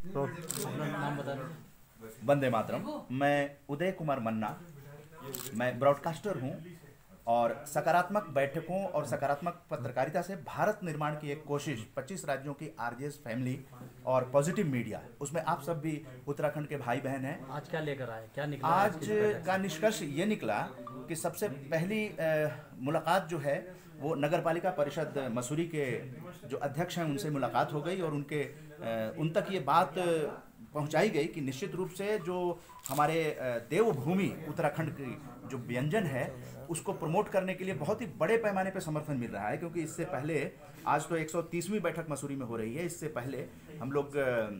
तो अपना नाम बता दें। वंदे मातरम। मैं उदय कुमार मन्ना, मैं ब्रॉडकास्टर हूँ और सकारात्मक बैठकों और सकारात्मक पत्रकारिता से भारत निर्माण की एक कोशिश 25 राज्यों की आरजेएस फैमिली और पॉजिटिव मीडिया, उसमें आप सब भी उत्तराखंड के भाई बहन हैं। आज क्या लेकर आए, क्या निकला आज का निष्कर्ष ये निकला कि सबसे पहली मुलाकात जो है वो नगर पालिका परिषद मसूरी के जो अध्यक्ष हैं उनसे मुलाकात हो गई और उन तक ये बात पहुंचाई गई कि निश्चित रूप से जो हमारे देवभूमि उत्तराखंड की जो व्यंजन है उसको प्रमोट करने के लिए बहुत ही बड़े पैमाने पर समर्थन मिल रहा है, क्योंकि इससे पहले आज तो 130वीं बैठक मसूरी में हो रही है। इससे पहले हम लोग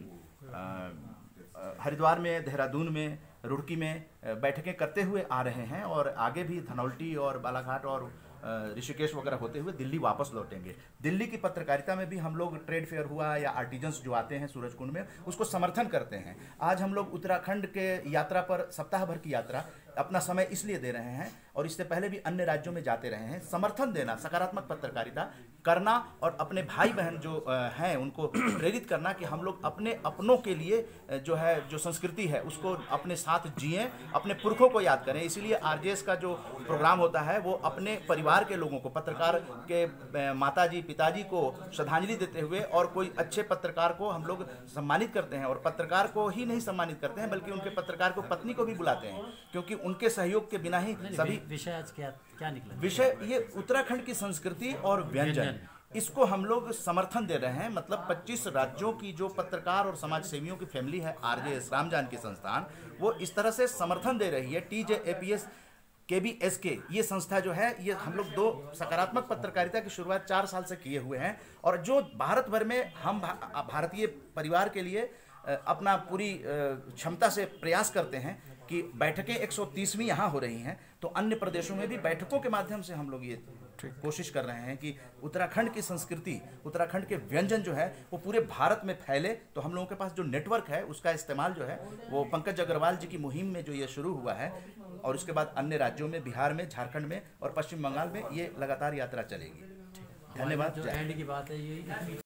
हरिद्वार में, देहरादून में, रुड़की में बैठकें करते हुए आ रहे हैं और आगे भी धनौल्टी और बालाघाट और ऋषिकेश वगैरह होते हुए दिल्ली वापस लौटेंगे। दिल्ली की पत्रकारिता में भी हम लोग ट्रेड फेयर हुआ या आर्टिजन्स जो आते हैं सूरजकुंड में उसको समर्थन करते हैं। आज हम लोग उत्तराखंड के यात्रा पर, सप्ताह भर की यात्रा, अपना समय इसलिए दे रहे हैं और इससे पहले भी अन्य राज्यों में जाते रहे हैं। समर्थन देना, सकारात्मक पत्रकारिता करना और अपने भाई बहन जो हैं उनको प्रेरित करना कि हम लोग अपने अपनों के लिए जो है, जो संस्कृति है उसको अपने साथ जिएं, अपने पुरखों को याद करें। इसीलिए आरजेएस का जो प्रोग्राम होता है वो अपने परिवार के लोगों को, पत्रकार के माताजी पिताजी को श्रद्धांजलि देते हुए और कोई अच्छे पत्रकार को हम लोग सम्मानित करते हैं। और पत्रकार को ही नहीं सम्मानित करते हैं बल्कि उनके पत्रकार को पत्नी को भी बुलाते हैं, क्योंकि उनके सहयोग के बिना ही सभी। विषय आज क्या निकला? विषय ये उत्तराखंड की संस्कृति और व्यंजन, इसको हम लोग समर्थन दे रहे हैं। मतलब 25 राज्यों की जो पत्रकार और समाज सेवियों की फैमिली है आरजेएस राम जानकी संस्थान, वो इस तरह से समर्थन दे रही है। TJAPS KBSK ये संस्था जो है, ये हम लोग 2 सकारात्मक पत्रकारिता की शुरुआत 4 साल से किए हुए हैं और जो भारत भर में हम भारतीय परिवार के लिए अपना पूरी क्षमता से प्रयास करते हैं कि बैठकें 130वीं यहाँ हो रही हैं, तो अन्य प्रदेशों में भी बैठकों के माध्यम से हम लोग ये कोशिश कर रहे हैं कि उत्तराखंड की संस्कृति, उत्तराखंड के व्यंजन जो है वो पूरे भारत में फैले। तो हम लोगों के पास जो नेटवर्क है उसका इस्तेमाल जो है वो पंकज अग्रवाल जी की मुहिम में जो ये शुरू हुआ है और उसके बाद अन्य राज्यों में, बिहार में, झारखंड में और पश्चिम बंगाल में ये लगातार यात्रा चलेगी। धन्यवाद। जो एंड की बात है ये